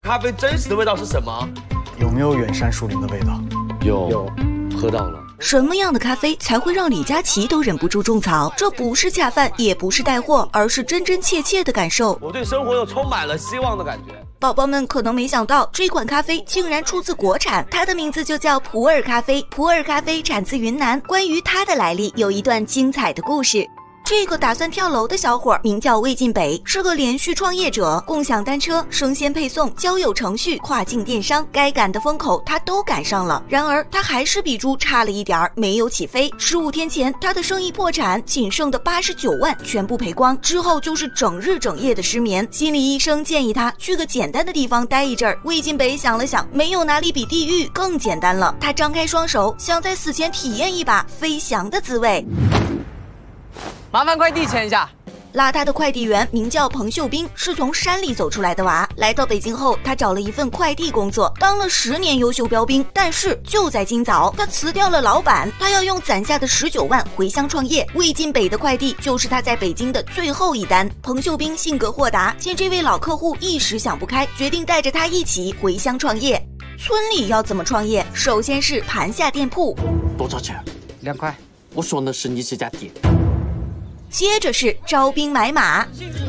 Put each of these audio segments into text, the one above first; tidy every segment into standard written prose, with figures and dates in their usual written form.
咖啡真实的味道是什么？ 有没有远山树林的味道？ 有，喝到了。 什么样的咖啡才会让李佳琦都忍不住种草？这不是恰饭，也不是带货，而是真真切切的感受。 我对生活又充满了希望的感觉。 宝宝们可能没想到，这款咖啡竟然出自国产，它的名字就叫普洱咖啡。普洱咖啡产自云南，关于它的来历有一段精彩的故事。这个打算跳楼的小伙名叫魏晋北，是个连续创业者，共享单车、生鲜配送、交友程序、跨境电商，该赶的风口他都赶上了。然而他还是比猪差了一点，没有起飞。15天前，他的生意破产，仅剩的89万全部赔光，之后就是整日整夜的失眠。心理医生建议他去个简单的地方待一阵儿。魏晋北想了想，没有哪里比地狱更简单了。他张开双手，想在死前体验一把飞翔的滋味。 麻烦快递签一下。 拉他的快递员名叫彭秀斌，是从山里走出来的娃。来到北京后，他找了一份快递工作，当了10年优秀标兵。但是就在今早，他辞掉了老板，他要用攒下的19万回乡创业。魏晋北的快递就是他在北京的最后一单。彭秀斌性格豁达，见这位老客户一时想不开，决定带着他一起回乡创业。村里要怎么创业？首先是盘下店铺。 多少钱 2块。 我说的是你这家店。 接着是招兵买马，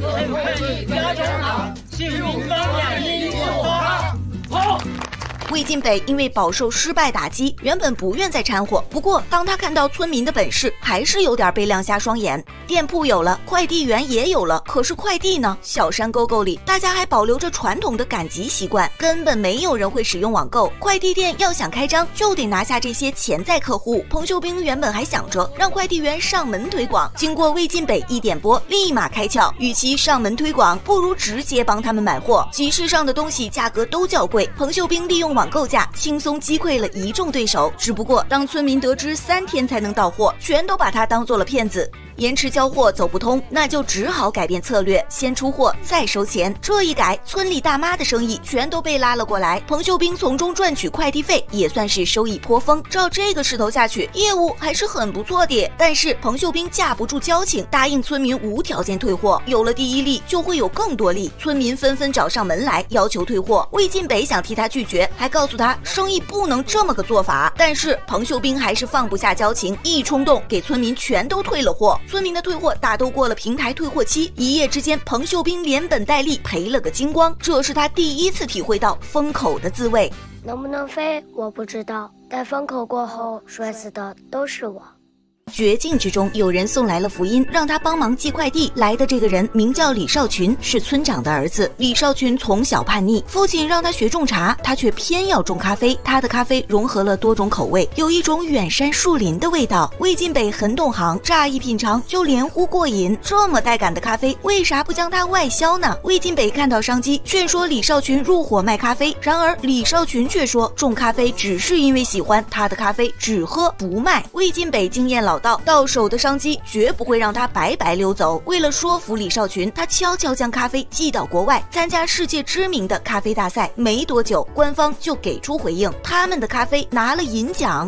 魏晋北因为饱受失败打击，原本不愿再掺和。不过，当他看到村民的本事，还是有点被亮瞎双眼。店铺有了，快递员也有了，可是快递呢？小山沟沟里，大家还保留着传统的赶集习惯，根本没有人会使用网购。快递店要想开张，就得拿下这些潜在客户。彭秀兵原本还想着让快递员上门推广，经过魏晋北一点拨，立马开窍。与其上门推广，不如直接帮他们买货。集市上的东西价格都较贵，彭秀兵利用网购价轻松击溃了一众对手。只不过当村民得知3天才能到货，全都把他当做了骗子。延迟交货走不通，那就只好改变策略，先出货再收钱。这一改，村里大妈的生意全都被拉了过来，彭秀兵从中赚取快递费，也算是收益颇丰。照这个势头下去，业务还是很不错的。但是彭秀兵架不住交情，答应村民无条件退货。有了第一例，就会有更多例，村民纷纷找上门来要求退货。魏晋北想替他拒绝，还告诉他生意不能这么个做法。但是彭秀兵还是放不下交情，一冲动给村民全都退了货。村民的退货大都过了平台退货期，一夜之间彭秀兵连本带利赔了个精光。这是他第一次体会到风口的滋味。 能不能飞我不知道，但风口过后摔死的都是我。 绝境之中，有人送来了福音，让他帮忙寄快递。来的这个人名叫李少群，是村长的儿子。李少群从小叛逆，父亲让他学种茶，他却偏要种咖啡。他的咖啡融合了多种口味，有一种远山树林的味道。魏晋北很懂行，乍一品尝就连呼过瘾。这么带感的咖啡，为啥不将它外销呢？魏晋北看到商机，劝说李少群入伙卖咖啡。然而李少群却说，种咖啡只是因为喜欢，他的咖啡只喝不卖。魏晋北经验老道，到手的商机绝不会让他白白溜走。为了说服李少群，他悄悄将咖啡寄到国外，参加世界知名的咖啡大赛。没多久，官方就给出回应，他们的咖啡拿了银奖。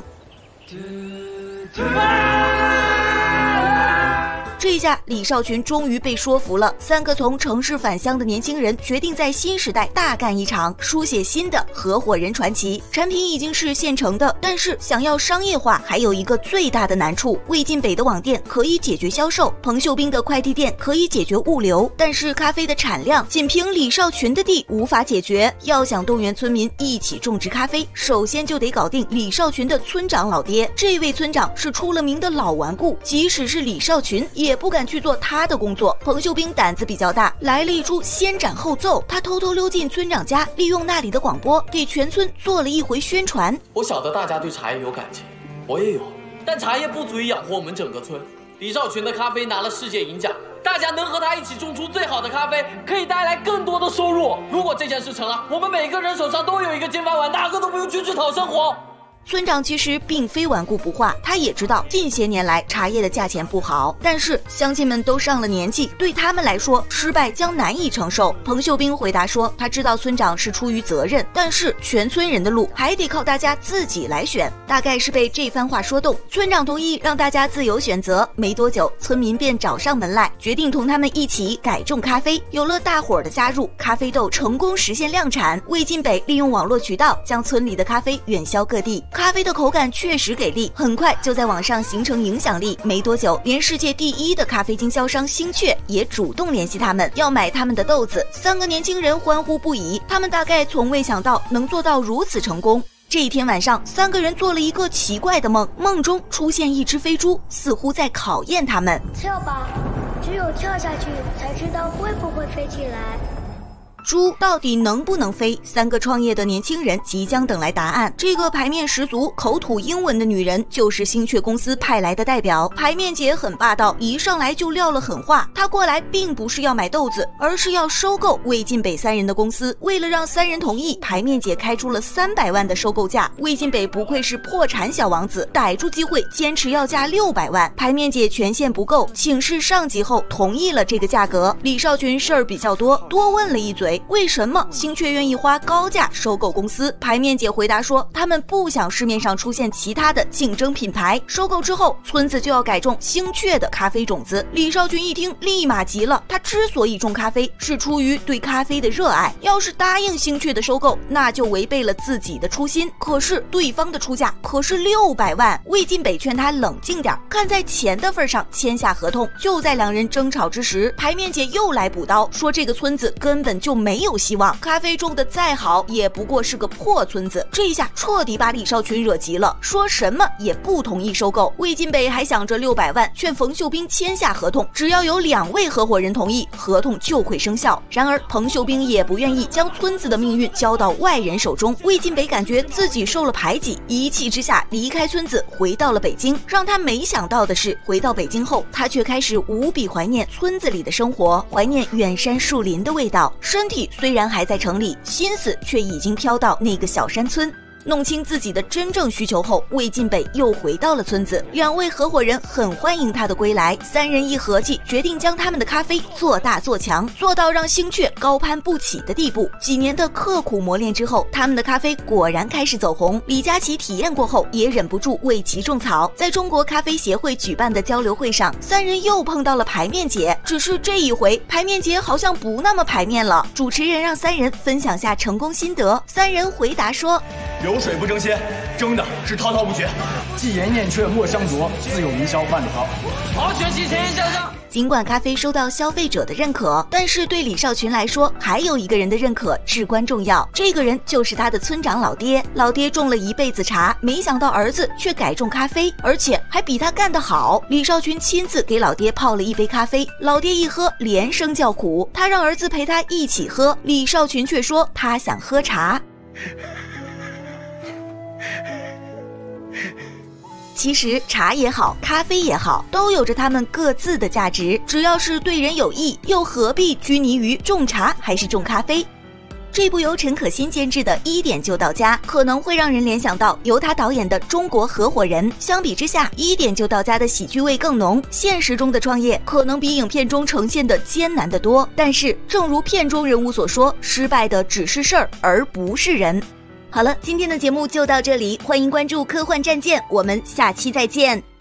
这下李少群终于被说服了。3个从城市返乡的年轻人决定在新时代大干一场，书写新的合伙人传奇。产品已经是现成的，但是想要商业化，还有一个最大的难处。魏晋北的网店可以解决销售，彭秀兵的快递店可以解决物流，但是咖啡的产量仅凭李少群的地无法解决。要想动员村民一起种植咖啡，首先就得搞定李少群的村长老爹。这位村长是出了名的老顽固，即使是李少群也不敢去做他的工作。彭秀兵胆子比较大，来了一出先斩后奏。他偷偷溜进村长家，利用那里的广播给全村做了一回宣传。 我晓得大家对茶叶有感情，我也有，但茶叶不足以养活我们整个村。李少群的咖啡拿了世界银奖，大家能和他一起种出最好的咖啡，可以带来更多的收入。如果这件事成了，我们每个人手上都有一个金饭碗，哪个都不用去讨生活。 村长其实并非顽固不化，他也知道近些年来茶叶的价钱不好，但是乡亲们都上了年纪，对他们来说失败将难以承受。彭秀兵回答说，他知道村长是出于责任，但是全村人的路还得靠大家自己来选。大概是被这番话说动，村长同意让大家自由选择。没多久，村民便找上门来，决定同他们一起改种咖啡。有了大伙儿的加入，咖啡豆成功实现量产。魏晋北利用网络渠道将村里的咖啡远销各地，咖啡的口感确实给力，很快就在网上形成影响力。没多久，连世界第1的咖啡经销商星雀也主动联系他们，要买他们的豆子。3个年轻人欢呼不已，他们大概从未想到能做到如此成功。这一天晚上，3个人做了一个奇怪的梦，梦中出现一只飞猪，似乎在考验他们。 跳吧，只有跳下去才知道会不会飞起来。 猪到底能不能飞？3个创业的年轻人即将等来答案。这个牌面十足、口吐英文的女人就是星雀公司派来的代表。牌面姐很霸道，一上来就撂了狠话。她过来并不是要买豆子，而是要收购魏晋北3人的公司。为了让3人同意，牌面姐开出了300万的收购价。魏晋北不愧是破产小王子，逮住机会坚持要价600万。牌面姐权限不够，请示上级后同意了这个价格。李少群事儿比较多，多问了一嘴。为什么星雀愿意花高价收购公司？牌面姐回答说，他们不想市面上出现其他的竞争品牌。收购之后，村子就要改种星雀的咖啡种子。李少群一听，立马急了。他之所以种咖啡，是出于对咖啡的热爱。要是答应星雀的收购，那就违背了自己的初心。可是对方的出价可是600万。魏晋北劝他冷静点，看在钱的份上签下合同。就在2人争吵之时，牌面姐又来补刀，说这个村子根本就没有希望，咖啡种的再好也不过是个破村子。这一下彻底把李少群惹急了，说什么也不同意收购。魏晋北还想着600万，劝冯秀兵签下合同，只要有2位合伙人同意，合同就会生效。然而彭秀兵也不愿意将村子的命运交到外人手中。魏晋北感觉自己受了排挤，一气之下离开村子，回到了北京。让他没想到的是，回到北京后，他却开始无比怀念村子里的生活，怀念远山树林的味道。身体虽然还在城里，心思却已经飘到那个小山村。弄清自己的真正需求后，魏晋北又回到了村子。2位合伙人很欢迎他的归来，3人一合计，决定将他们的咖啡做大做强，做到让星雀高攀不起的地步。几年的刻苦磨练之后，他们的咖啡果然开始走红。李佳琦体验过后，也忍不住为其种草。在中国咖啡协会举办的交流会上，3人又碰到了牌面姐，只是这一回牌面姐好像不那么牌面了。主持人让3人分享下成功心得，3人回答说， 流水不争先，争的是滔滔不绝。既言燕雀莫相啄，自有营销万里高。 好，学习前沿向上。 尽管咖啡收到消费者的认可，但是对李少群来说，还有一个人的认可至关重要。这个人就是他的村长老爹。老爹种了一辈子茶，没想到儿子却改种咖啡，而且还比他干得好。李少群亲自给老爹泡了一杯咖啡，老爹一喝连声叫苦，他让儿子陪他一起喝。李少群却说他想喝茶。其实茶也好，咖啡也好，都有着他们各自的价值。只要是对人有益，又何必拘泥于种茶还是种咖啡？这部由陈可辛监制的1点就到家，可能会让人联想到由他导演的《中国合伙人》。相比之下，1点就到家的喜剧味更浓。现实中的创业可能比影片中呈现的艰难得多，但是正如片中人物所说，失败的只是事儿，而不是人。好了，今天的节目就到这里，欢迎关注科幻战舰，我们下期再见。